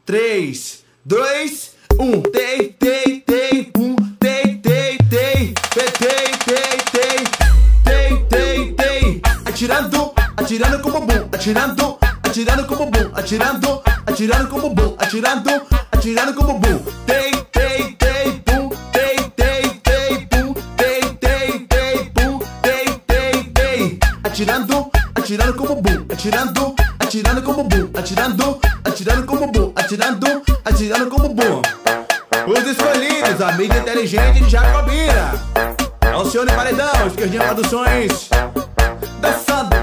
3, 2, 1. Tei, tei, tei, pum. Tei, tei, tei. Tei, tei, tei. Tei, tei, tei. Atirando, atirando com bumbum. Atirando, atirando com bumbum. Atirando, atirando com bumbum. Atirando, atirando com bumbum. Tei, tei, tei, pum. Tei, tei, tei, pum. Tei, tei, tei, pum. Tei, tei, tei. Atirando, atirando com bumbum. Atirando, atirando com bumbum. Atirando, atirando com bumbum. Atirando, atirando com bumbum. Os escolhidos, a mídia inteligente de Jacobina. Alcione Paredão, Esquerdinha Produções. Dançando.